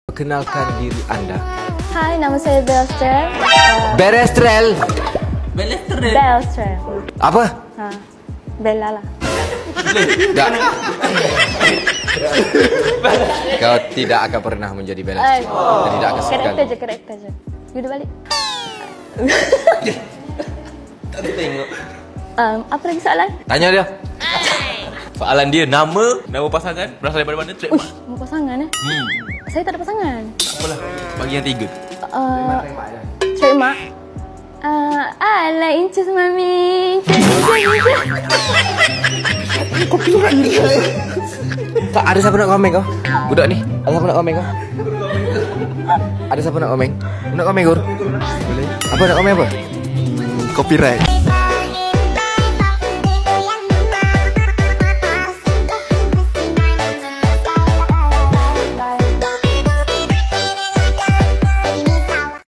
Perkenalkan diri Anda. Hai, nama saya Belstrel. Berestrel. Belstrel. Apa? Bella lah. Tak. Kau tidak akan pernah menjadi Berestrel. Kau tidak akan sekali. Karakter je. You dah balik. Tak tengok. Apa lagi soalan? Tanya dia. Soalan dia, nama pasangan, berasal daripada mana? Trademark. Uish, mau pasangan Saya tak ada pasangan. Tak apalah. Bagi yang 3. Trademark. I like inches, mami. Tak ada siapa nak komen kau? Budak ni. Ada siapa nak komen kau? Ada siapa nak komen? Nak komen Gur? Boleh. Apa nak komen apa? Copyright.